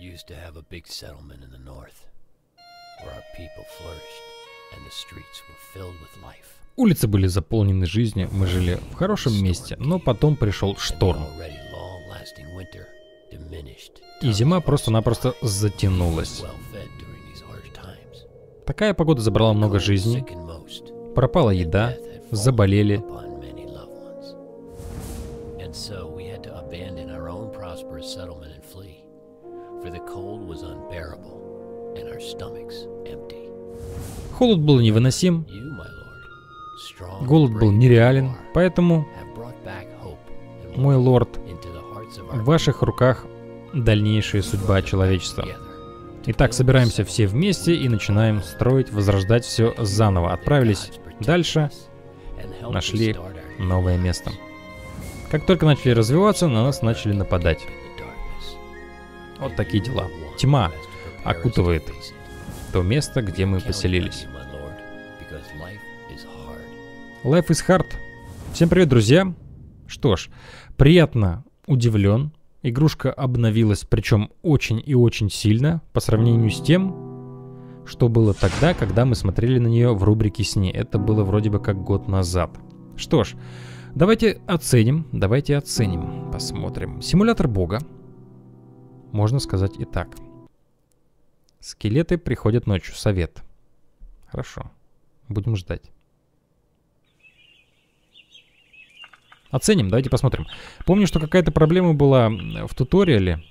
used to have a big settlement in the north, where our people flourished, and the streets were filled with life. Улицы были заполнены жизнью, мы жили в хорошем месте, но потом пришел шторм. И зима просто-напросто затянулась. Такая погода забрала много жизней, пропала еда, заболели. Холод был невыносим, голод был нереален, поэтому, мой лорд, в ваших руках дальнейшая судьба человечества. Итак, собираемся все вместе и начинаем строить, возрождать все заново. Отправились дальше, нашли новое место. Как только начали развиваться, на нас начали нападать. Вот такие дела. Тьма окутывает то место, где мы поселились. Life is hard. Всем привет, друзья. Что ж, приятно удивлен. Игрушка обновилась, причем очень и очень сильно по сравнению с тем, что было тогда, когда мы смотрели на нее в рубрике «Сни». Это было вроде бы как год назад. Что ж, давайте оценим, посмотрим. Симулятор бога. Можно сказать и так. Скелеты приходят ночью. Совет. Хорошо. Будем ждать. Оценим, давайте посмотрим. Помню, что какая-то проблема была в туториале.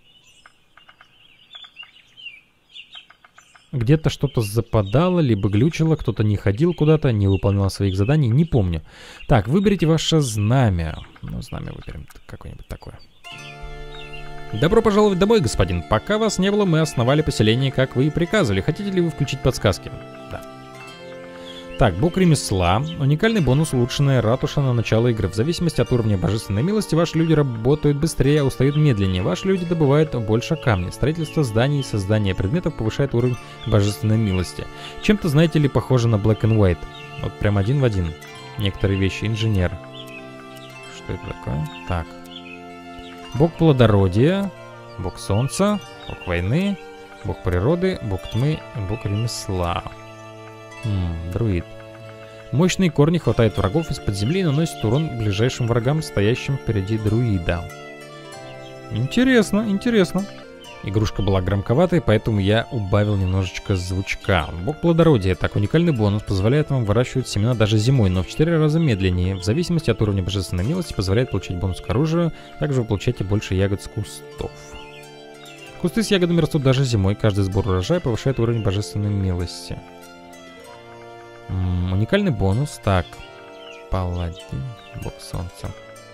Где-то что-то западало, либо глючило, кто-то не ходил куда-то, не выполнял своих заданий, не помню. Так, выберите ваше знамя. Ну, знамя выберем какое-нибудь такое. Добро пожаловать домой, господин. Пока вас не было, мы основали поселение, как вы и приказывали. Хотите ли вы включить подсказки? Да. Так, бог ремесла. Уникальный бонус, улучшенная ратуша на начало игры. В зависимости от уровня божественной милости, ваши люди работают быстрее, а устают медленнее. Ваши люди добывают больше камней. Строительство зданий и создание предметов повышает уровень божественной милости. Чем-то, знаете ли, похоже на Black and White. Вот прям один в один. Некоторые вещи. Инженер. Что это такое? Так. Бог плодородия, бог солнца, бог войны, бог природы, бог тьмы, бог ремесла. Друид. Мощные корни хватает врагов из-под земли и наносит урон ближайшим врагам, стоящим впереди друида. Интересно, интересно. Игрушка была громковатой, поэтому я убавил немножечко звучка. Бог плодородия. Так, уникальный бонус позволяет вам выращивать семена даже зимой, но в 4 раза медленнее. В зависимости от уровня божественной милости позволяет получить бонус к оружию. Также вы получаете больше ягод с кустов. Кусты с ягодами растут даже зимой. Каждый сбор урожая повышает уровень божественной милости. Уникальный бонус. Так, паладин, бог солнца.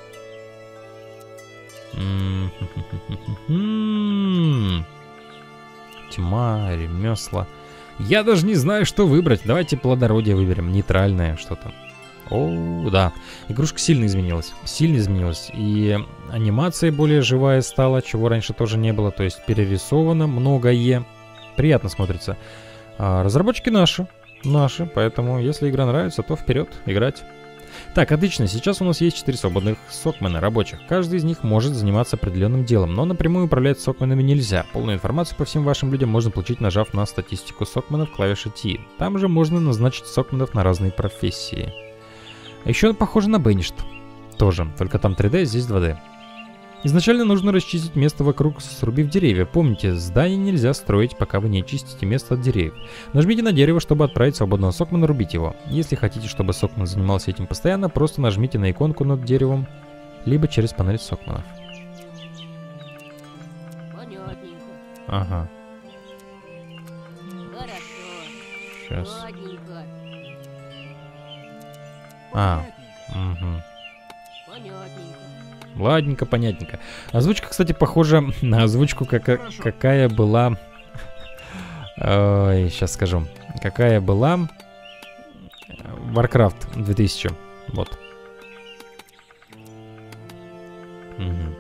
Тьма, ремесла. Я даже не знаю, что выбрать. Давайте плодородие выберем. Нейтральное что-то. О, да. Игрушка сильно изменилась. Сильно изменилась. И анимация более живая стала, чего раньше тоже не было. То есть перерисовано многое. Приятно смотрится. Разработчики наши. Поэтому, если игра нравится, то вперед играть. Так, отлично. Сейчас у нас есть 4 свободных сокмена рабочих. Каждый из них может заниматься определенным делом, но напрямую управлять сокменами нельзя. Полную информацию по всем вашим людям можно получить, нажав на статистику сокменов клавиши T. Там же можно назначить сокменов на разные профессии. А еще похоже на Banished. Тоже, только там 3D, здесь 2D. Изначально нужно расчистить место вокруг, срубив деревья. Помните, здание нельзя строить, пока вы не очистите место от деревьев. Нажмите на дерево, чтобы отправить свободного сокмена рубить его. Если хотите, чтобы сокмен занимался этим постоянно, просто нажмите на иконку над деревом, либо через панель сокменов. Понятненько. Ага. Хорошо. Сейчас. Ладненько. Угу. Понятненько. Ладненько, понятненько. Озвучка, кстати, похожа на озвучку, какая была... Ой, сейчас скажу. Какая была Warcraft 2000. Вот. Угу.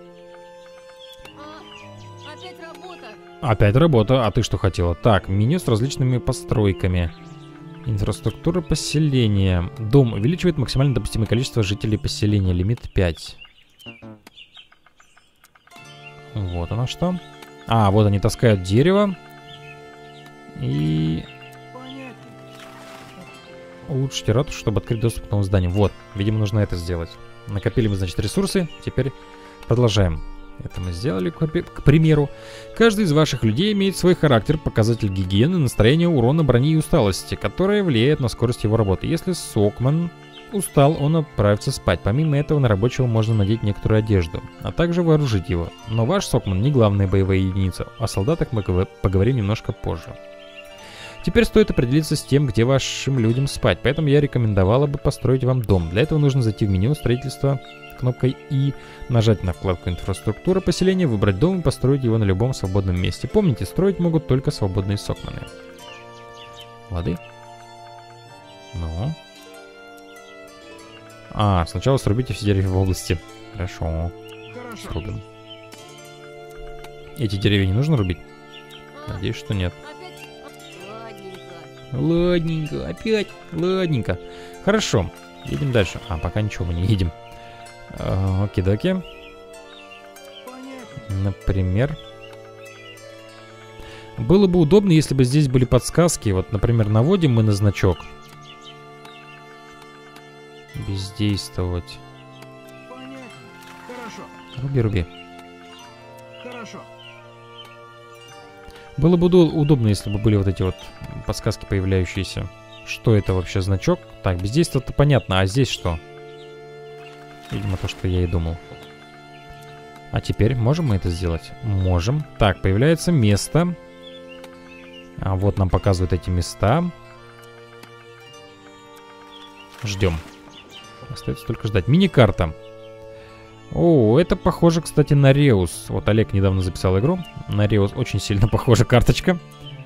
Опять работа. Опять работа. А ты что хотела? Так, меню с различными постройками. Инфраструктура поселения. Дом увеличивает максимально допустимое количество жителей поселения. Лимит 5. Вот оно что. А, вот они таскают дерево. И... улучшите ратушу, чтобы открыть доступ к новому зданию. Вот, видимо, нужно это сделать. Накопили мы, значит, ресурсы. Теперь продолжаем. Это мы сделали, к примеру. Каждый из ваших людей имеет свой характер, показатель гигиены, настроения, урона, брони и усталости, которая влияет на скорость его работы. Если Сокман устал, он отправится спать. Помимо этого, на рабочего можно надеть некоторую одежду, а также вооружить его. Но ваш Сокман не главная боевая единица. О солдатах мы поговорим немножко позже. Теперь стоит определиться с тем, где вашим людям спать, поэтому я рекомендовала бы построить вам дом. Для этого нужно зайти в меню строительства кнопкой И, нажать на вкладку «Инфраструктура поселения», выбрать дом и построить его на любом свободном месте. Помните, строить могут только свободные Сокманы. Лады. Ну. А, сначала срубите все деревья в области. Хорошо. Срубим. Эти деревья не нужно рубить? Надеюсь, что нет. Ладненько, опять. Ладненько. Хорошо. Едем дальше. А, пока ничего мы не едем. Оки-доки. Например. Было бы удобно, если бы здесь были подсказки. Вот, например, наводим мы на значок. Бездействовать. Руби, руби. Хорошо. Было бы удобно, если бы были вот эти вот подсказки появляющиеся. Что это вообще значок? Так, бездействие-то понятно, а здесь что? Видимо, то, что я и думал. А теперь можем мы это сделать? Можем. Так, появляется место. А вот нам показывают эти места. Ждем. Остается только ждать. Мини-карта. О, это похоже, кстати, на Реус. Вот Олег недавно записал игру. На Реус очень сильно похожа карточка.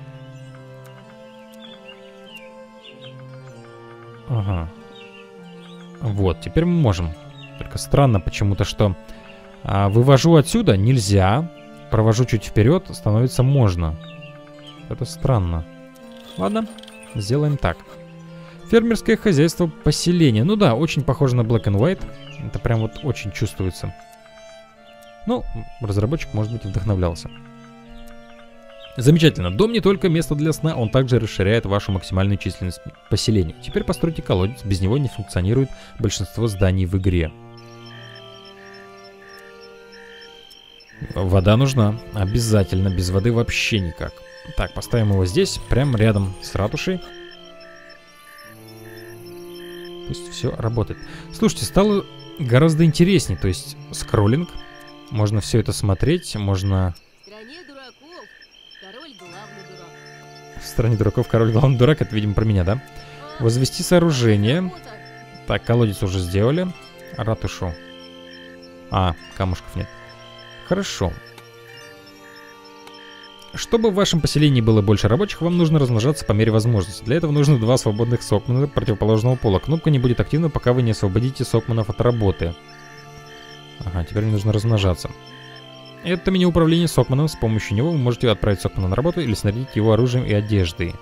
Ага. Вот, теперь мы можем. Только странно почему-то, что вывожу отсюда нельзя. Провожу чуть вперед, становится можно. Это странно. Ладно, сделаем так. Фермерское хозяйство поселения. Ну да, очень похоже на Black and White. Это прям вот очень чувствуется. Ну, разработчик, может быть, вдохновлялся. Замечательно. Дом не только место для сна, он также расширяет вашу максимальную численность поселения. Теперь постройте колодец. Без него не функционирует большинство зданий в игре. Вода нужна. Обязательно. Без воды вообще никак. Так, поставим его здесь, прямо рядом с ратушей. Пусть все работает. Слушайте, стало гораздо интереснее. То есть скроллинг. Можно все это смотреть. Можно... В стране дураков король главный дурак. Это, видимо, про меня, да? Возвести сооружение. Так, колодец уже сделали. Ратушу. А, камушков нет. Хорошо. Чтобы в вашем поселении было больше рабочих, вам нужно размножаться по мере возможности. Для этого нужно 2 свободных Сокмана противоположного пола. Кнопка не будет активна, пока вы не освободите Сокманов от работы. Ага, теперь мне нужно размножаться. Это меню управления Сокманом. С помощью него вы можете отправить Сокмана на работу или снарядить его оружием и одеждой.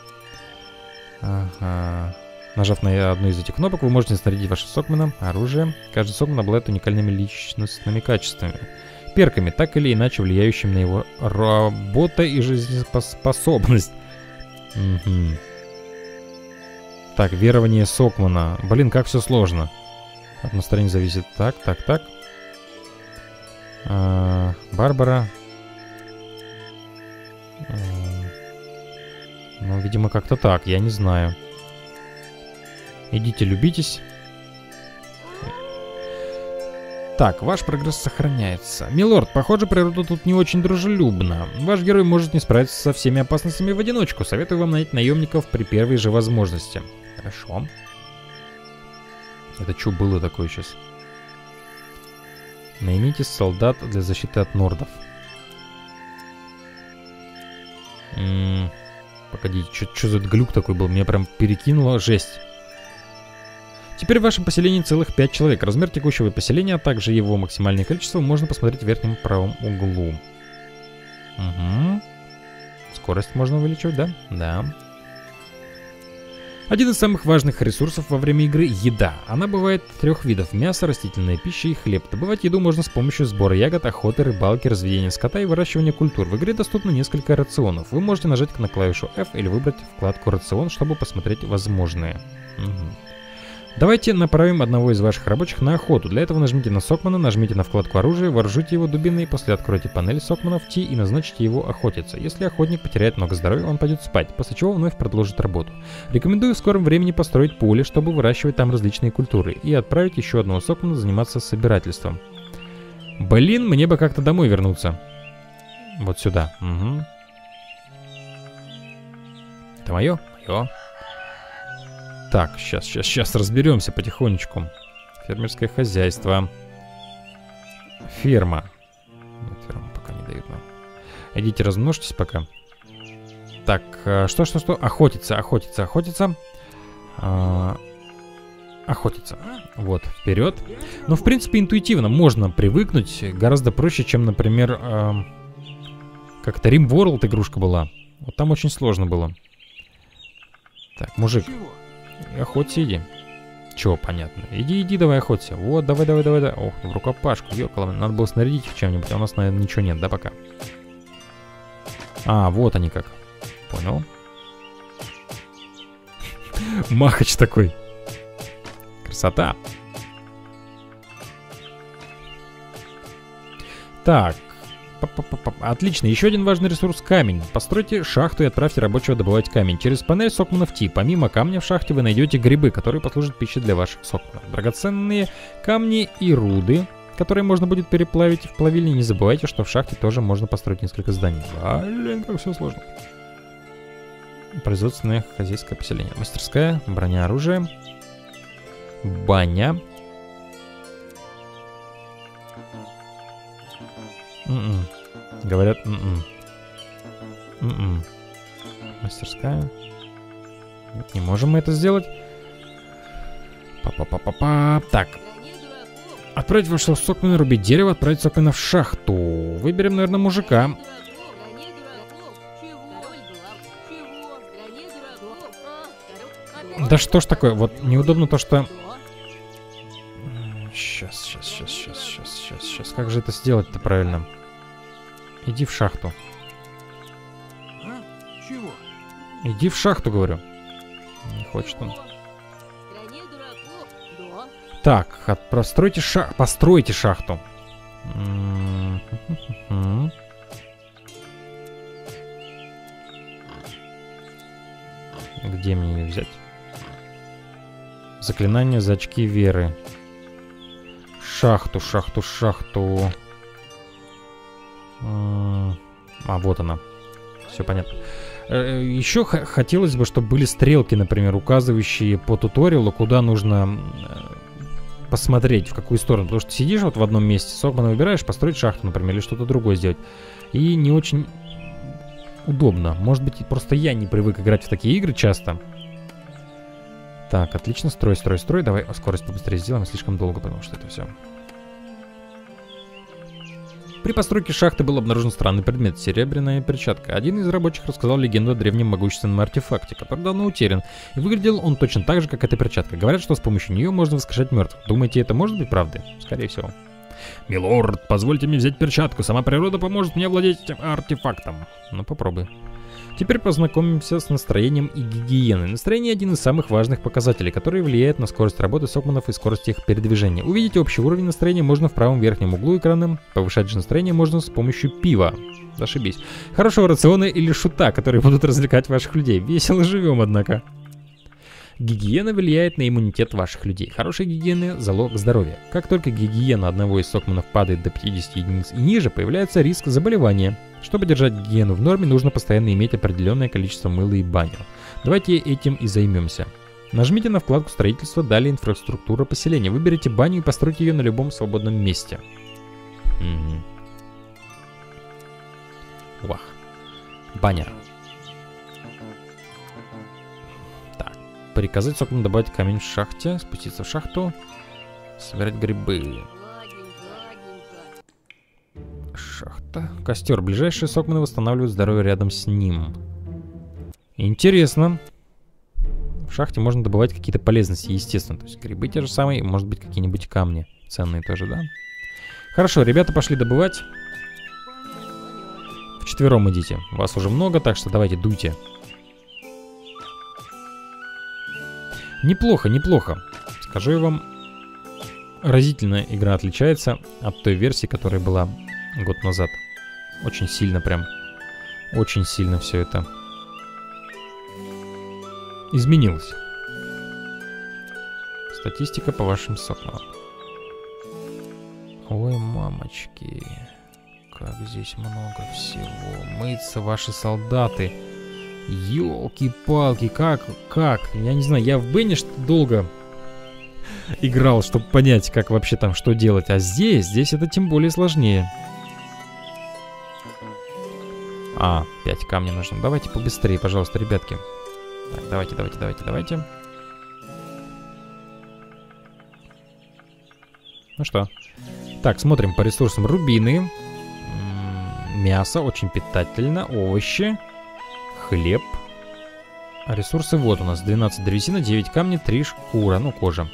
Ага. Нажав на одну из этих кнопок, вы можете снарядить вашего Сокмана оружием. Каждый Сокман обладает уникальными личностными качествами. Перками, так или иначе влияющими на его работу и жизнеспособность. Угу. Так, верование Сокмана. Блин, как все сложно. От настроения зависит. Так. Барбара. Ну, видимо, как-то так. Я не знаю. Идите, любитесь. Так, ваш прогресс сохраняется. Милорд, похоже, природа тут не очень дружелюбна. Ваш герой может не справиться со всеми опасностями в одиночку. Советую вам нанять наемников при первой же возможности. Хорошо. Это что было такое сейчас? Наймите солдат для защиты от нордов. Погодите, что за глюк такой был? Меня прям перекинуло, жесть. Теперь в вашем поселении целых 5 человек. Размер текущего поселения, а также его максимальное количество можно посмотреть в верхнем правом углу. Угу. Скорость можно увеличивать, да? Да. Один из самых важных ресурсов во время игры — еда. Она бывает 3 видов: мясо, растительная пища и хлеб. Добывать еду можно с помощью сбора ягод, охоты, рыбалки, разведения скота и выращивания культур. В игре доступно несколько рационов. Вы можете нажать на клавишу F или выбрать вкладку «Рацион», чтобы посмотреть возможные. Давайте направим одного из ваших рабочих на охоту. Для этого нажмите на Сокмана, нажмите на вкладку оружия, вооружите его дубиной, после откройте панель Сокмана в T и назначите его охотиться. Если охотник потеряет много здоровья, он пойдет спать, после чего вновь продолжит работу. Рекомендую в скором времени построить поле, чтобы выращивать там различные культуры, и отправить еще одного Сокмана заниматься собирательством. Блин, мне бы как-то домой вернуться. Вот сюда. Угу. Это мое? Мое. Так, сейчас разберемся потихонечку. Фермерское хозяйство. Ферма. Нет, ферму пока не дают нам. Идите размножьтесь пока. Так, что? Охотиться. Охотиться. Вот, вперед. Но, в принципе, интуитивно можно привыкнуть. Гораздо проще, чем, например, как-то RimWorld игрушка была. Вот там очень сложно было. Так, мужик. Охоться иди. Чё, понятно. Иди, давай охоться. Вот, давай. Ох, в рукопашку, ёкала. Надо было снарядить их чем-нибудь, а у нас, наверное, ничего нет, да, пока? А, вот они как. Понял. Махач такой. Красота. Так. Отлично, еще один важный ресурс — камень. Постройте шахту и отправьте рабочего добывать камень. Через панель Сокманов T, помимо камня в шахте, вы найдете грибы, которые послужат пищей для ваших Сокманов. Драгоценные камни и руды, которые можно будет переплавить в плавильне. Не забывайте, что в шахте тоже можно построить несколько зданий. Блин, как все сложно. Производственное хозяйское поселение. Мастерская, броня, оружие, баня. Говорят, мастерская. Нет, не можем мы это сделать. Так. Отправить вашего Сокмана рубить дерево, отправить Сокмана в шахту. Выберем, наверное, мужика. Да что ж такое? Вот неудобно то, что... Сейчас. Как же это сделать-то правильно? Иди в шахту. Чего? Иди в шахту, говорю. Не хочет он. Так, постройте шахту. Где мне ее взять? Заклинание за очки веры. Шахту. А, вот она. Все понятно. Еще хотелось бы, чтобы были стрелки, например, указывающие по туториалу, куда нужно посмотреть, в какую сторону. Потому что сидишь вот в одном месте, Сокмана выбираешь, построить шахту, например, или что-то другое сделать. И не очень удобно. Может быть, просто я не привык играть в такие игры часто. Так, отлично. Строй. Давай скорость побыстрее сделаем. Слишком долго, потому что это все. При постройке шахты был обнаружен странный предмет — серебряная перчатка. Один из рабочих рассказал легенду о древнем могущественном артефакте, который давно утерян. И выглядел он точно так же, как эта перчатка. Говорят, что с помощью нее можно воскрешать мертвых. Думаете, это может быть правдой? Скорее всего. Милорд, позвольте мне взять перчатку. Сама природа поможет мне владеть этим артефактом. Ну, попробуй. Теперь познакомимся с настроением и гигиеной. Настроение — один из самых важных показателей, который влияет на скорость работы Сокманов и скорость их передвижения. Увидеть общий уровень настроения можно в правом верхнем углу экрана. Повышать же настроение можно с помощью пива. Зашибись. Хорошего рациона или шута, которые будут развлекать ваших людей. Весело живем, однако. Гигиена влияет на иммунитет ваших людей. Хорошая гигиена – залог здоровья. Как только гигиена одного из Сокманов падает до 50 единиц и ниже, появляется риск заболевания. Чтобы держать гигиену в норме, нужно постоянно иметь определенное количество мыла и баню. Давайте этим и займемся. Нажмите на вкладку «Строительство», далее «Инфраструктура поселения». Выберите баню и постройте ее на любом свободном месте. Вах. Баня. Приказать Сокману добавить камень в шахте, спуститься в шахту, собирать грибы. Шахта. Костер. Ближайшие Сокманы восстанавливают здоровье рядом с ним. Интересно. В шахте можно добывать какие-то полезности, естественно. То есть грибы те же самые, может быть, какие-нибудь камни ценные тоже, да? Хорошо, ребята пошли добывать. Вчетвером идите. Вас уже много, так что давайте дуйте. Неплохо, неплохо. Скажу я вам, разительно игра отличается от той версии, которая была год назад. Очень сильно прям. Очень сильно все это изменилось. Статистика по вашим сокнам. Ой, мамочки. Как здесь много всего. Мыться ваши солдаты. Ёлки-палки, как? Я не знаю, я в Бениш долго играл, чтобы понять, как вообще там что делать. А здесь это тем более сложнее. 5 камней нужно. Давайте побыстрее, пожалуйста, ребятки. Так, давайте. Ну что? Так, смотрим по ресурсам. Рубины. Мясо, очень питательно. Овощи. Хлеб. Ресурсы вот у нас. 12 древесина, 9 камней, 3 шкура. Ну, кожа.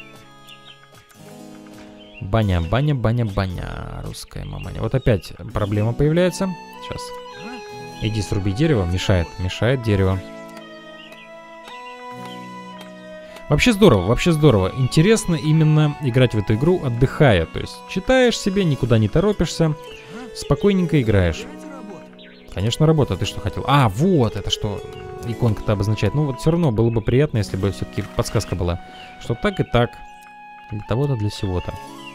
Баня. Русская маманя. Вот опять проблема появляется. Сейчас. Иди сруби дерево. Мешает дерево. Вообще здорово. Интересно именно играть в эту игру, отдыхая. То есть читаешь себе, никуда не торопишься. Спокойненько играешь. Конечно, работа. Ты что хотел? Вот это что иконка-то обозначает. Ну вот все равно было бы приятно, если бы все-таки подсказка была. Что так и так. Для того-то, для сего-то.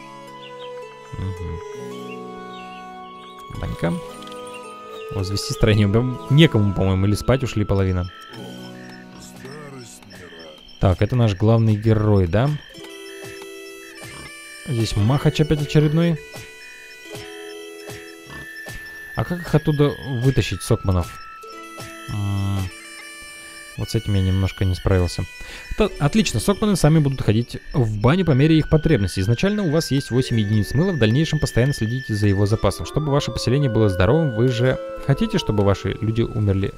Банька. Возвести строение. Некому, по-моему, или спать ушли половина. Так, это наш главный герой, да? Здесь махач опять очередной. А как их оттуда вытащить, сокманов? Вот с этим я немножко не справился. Отлично, сокманы сами будут ходить в баню по мере их потребностей. Изначально у вас есть 8 единиц мыла, в дальнейшем постоянно следите за его запасом. Чтобы ваше поселение было здоровым, вы же хотите, чтобы ваши люди умерли?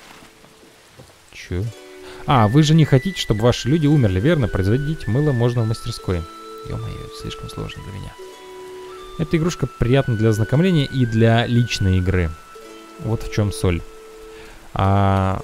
Чё? Вы же не хотите, чтобы ваши люди умерли, верно? Производить мыло можно в мастерской. Ё-моё, это слишком сложно для меня. Эта игрушка приятна для ознакомления и для личной игры. Вот в чем соль. Так,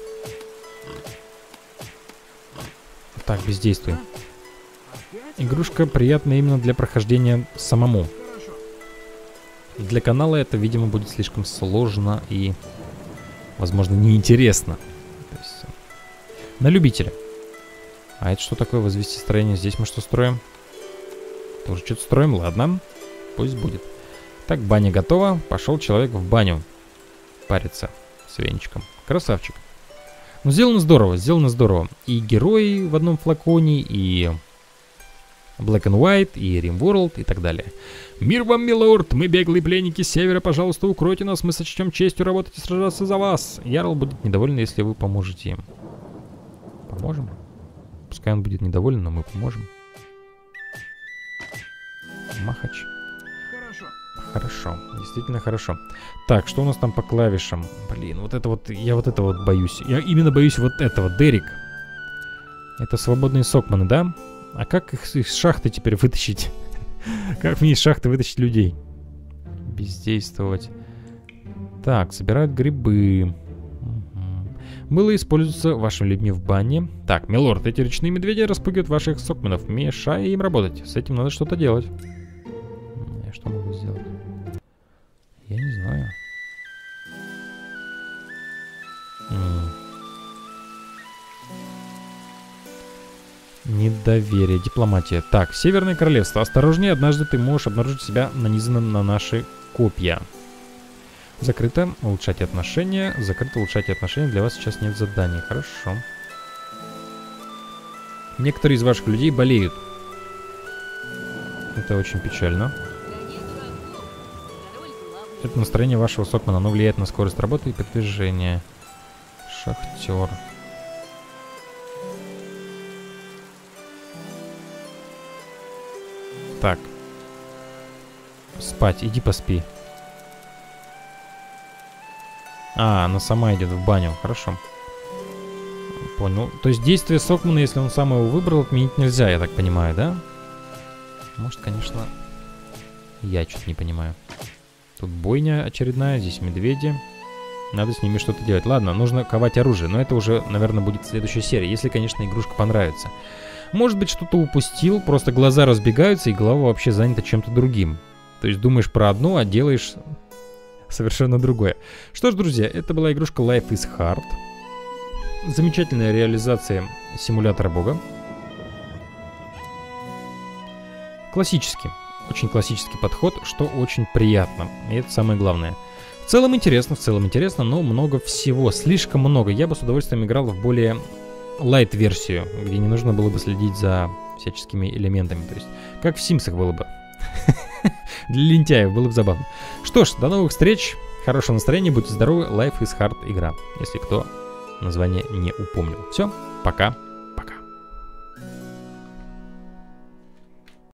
бездействуй. Игрушка приятна именно для прохождения самому. Для канала это, видимо, будет слишком сложно и, возможно, неинтересно. То есть, на любителя. А это что такое? Возвести строение? Здесь мы что строим? Тоже что-то строим? Ладно. Пусть будет. Так, баня готова. Пошел человек в баню. Париться с венчиком. Красавчик. Ну, сделано здорово. И герои в одном флаконе, и Black and White, и RimWorld, и так далее. Мир вам, милорд! Мы беглые пленники с севера. Пожалуйста, укройте нас. Мы сочтем честью работать и сражаться за вас. Ярл будет недоволен, если вы поможете им. Поможем? Пускай он будет недоволен, но мы поможем. Махач. Хорошо, действительно хорошо. Так, что у нас там по клавишам? Блин, я вот это вот боюсь. Я именно боюсь вот этого, Дерек. Это свободные сокманы, да? А как их из шахты теперь вытащить? Как мне из шахты вытащить людей? Бездействовать. Так, собирают грибы. Мыло используется вашими людьми в бане. Так, милорд, эти речные медведи распугивают ваших сокманов, мешая им работать. С этим надо что-то делать. Я что могу сделать? Я не знаю. Недоверие, дипломатия. Так, Северное Королевство. Осторожнее, однажды ты можешь обнаружить себя нанизанным на наши копья. Закрыто. Улучшать отношения. Закрыто. Улучшать отношения. Для вас сейчас нет заданий. Хорошо. Некоторые из ваших людей болеют. Это очень печально. Это настроение вашего сокмана. Оно влияет на скорость работы и передвижения. Шахтер. Так. Спать. Иди поспи. Она сама идет в баню. Хорошо. Понял. То есть действие Сокмана, если он сам его выбрал, отменить нельзя, я так понимаю, да? Может, конечно, я что-то не понимаю. Тут бойня очередная, здесь медведи. Надо с ними что-то делать. Ладно, нужно ковать оружие, но это уже, наверное, будет в следующей серии, если, конечно, игрушка понравится. Может быть, что-то упустил, просто глаза разбегаются, и голова вообще занята чем-то другим. То есть думаешь про одно, а делаешь совершенно другое. Что ж, друзья, это была игрушка Life is Hard. Замечательная реализация симулятора бога. Классический. Очень классический подход, что очень приятно. И это самое главное. В целом интересно, но много всего. Слишком много. Я бы с удовольствием играл в более лайт-версию, где не нужно было бы следить за всяческими элементами. То есть, как в Симсах было бы. Для лентяев было бы забавно. Что ж, до новых встреч. Хорошего настроения, будьте здоровы. Life is Hard игра, если кто название не упомнил. Все, пока.